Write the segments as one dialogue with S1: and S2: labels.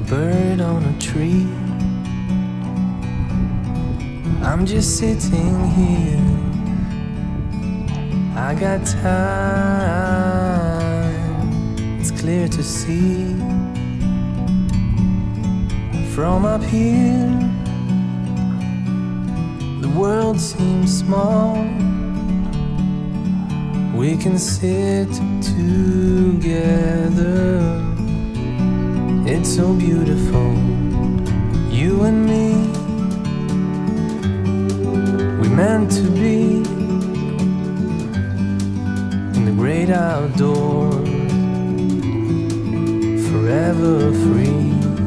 S1: bird on a tree. I'm just sitting here, I got time, it's clear to see. From up here, the world seems small. We can sit together, it's so beautiful, you and me. We meant to be in the great outdoors, forever free.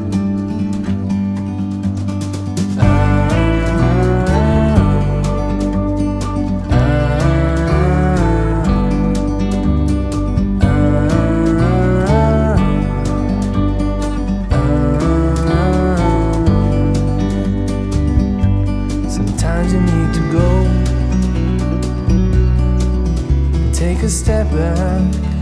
S1: Sometimes you need to go and take a step back